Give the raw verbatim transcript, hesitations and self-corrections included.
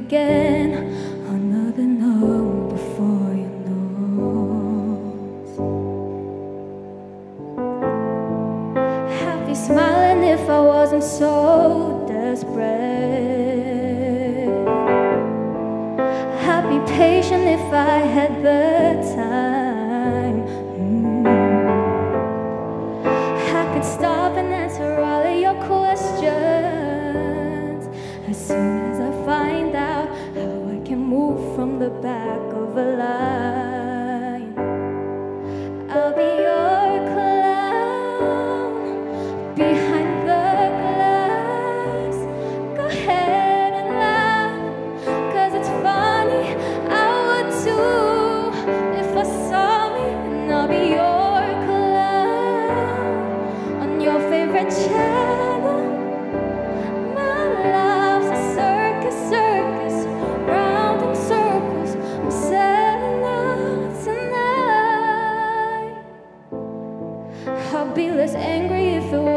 again. Another note before your nose. Happy smiling if I wasn't so desperate. Happy patient if I had the time. mm. I could stop and answer all of your questions as soon as I find out how I can move from the back of a line. I'll be your clown behind the glass. Go ahead and laugh, 'cause it's funny, I would too if I saw me. And I'll be your clown on your favorite channel. My life's a circus, circus, round in circles. I'm setting out tonight. I'll be less angry if it was